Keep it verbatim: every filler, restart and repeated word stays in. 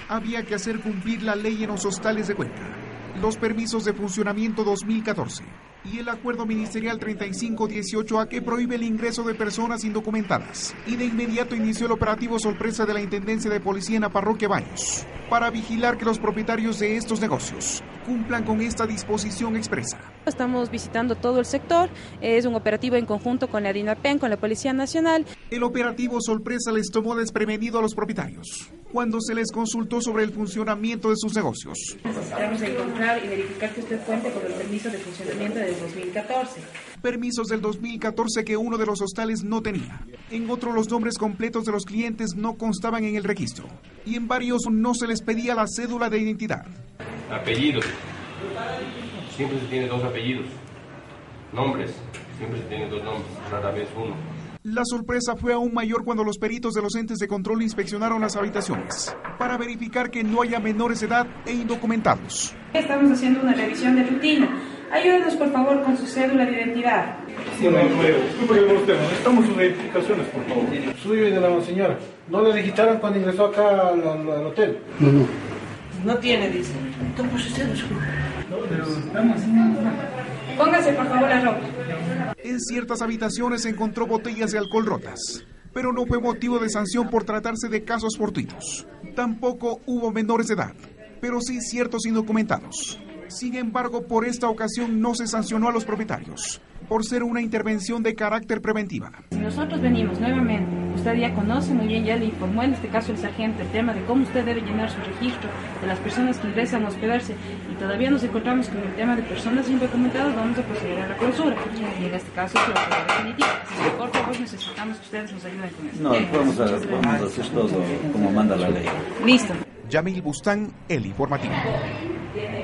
Había que hacer cumplir la ley en los hostales de Cuenca, los permisos de funcionamiento dos mil catorce y el acuerdo ministerial treinta y cinco dieciocho A que prohíbe el ingreso de personas indocumentadas. Y de inmediato inició el operativo sorpresa de la Intendencia de Policía en la parroquia Baños para vigilar que los propietarios de estos negocios cumplan con esta disposición expresa. Estamos visitando todo el sector, es un operativo en conjunto con la DINAPEN, con la Policía Nacional. El operativo sorpresa les tomó desprevenido a los propietarios cuando se les consultó sobre el funcionamiento de sus negocios. Necesitamos encontrar y verificar que usted cuente con el permiso de funcionamiento del dos mil catorce. Permisos del dos mil catorce que uno de los hostales no tenía. En otro, los nombres completos de los clientes no constaban en el registro. Y en varios no se les pedía la cédula de identidad. Apellidos. Siempre se tiene dos apellidos. Nombres. Siempre se tienen dos nombres, rara vez uno. La sorpresa fue aún mayor cuando los peritos de los entes de control inspeccionaron las habitaciones para verificar que no haya menores de edad e indocumentados. Estamos haciendo una revisión de rutina. Ayúdenos, por favor, con su cédula de identidad. Sí, no, disculpe usted, necesitamos sus identificaciones, por favor. Suyo y de la señora. ¿No le digitaron cuando ingresó acá al, al, al hotel? No, no. No tiene, dice. Entonces, no, pero vamos. Póngase, por favor, la ropa. En ciertas habitaciones se encontró botellas de alcohol rotas, pero no fue motivo de sanción por tratarse de casos fortuitos. Tampoco hubo menores de edad, pero sí ciertos indocumentados. Sin embargo, por esta ocasión no se sancionó a los propietarios, por ser una intervención de carácter preventiva. Si nosotros venimos nuevamente, usted ya conoce muy bien, ya le informó en este caso el sargento el tema de cómo usted debe llenar su registro de las personas que ingresan a hospedarse y todavía nos encontramos con el tema de personas indocumentadas, vamos a proceder a la clausura. Y en este caso es clausura definitiva. Así que por favor necesitamos que ustedes nos ayuden con eso. No, vamos a, vamos a hacer todo como manda la ley. Listo. Yamil Bustán, El Informativo.